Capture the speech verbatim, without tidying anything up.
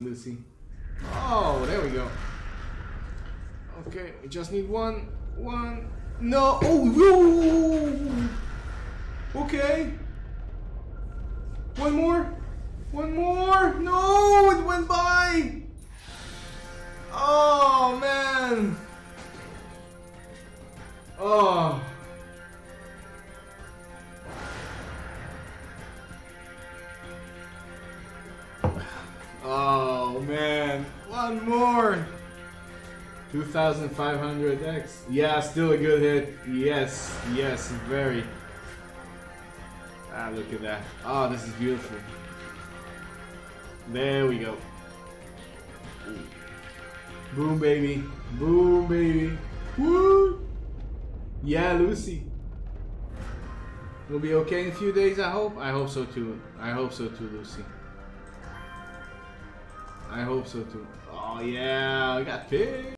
Lucy. Oh, there we go. Okay, we just need one. One. No. Oh, whoa. Okay. One more. One more. No, it went by. Oh, man. Oh. Oh man, one more. two thousand five hundred X. Yeah, still a good hit. Yes, yes, very. Ah, look at that. Oh, this is beautiful. There we go. Boom, baby. Boom, baby. Woo! Yeah, Lucy. We'll be okay in a few days, I hope. I hope so too. I hope so too, Lucy. I hope so too. Oh yeah, I got paid.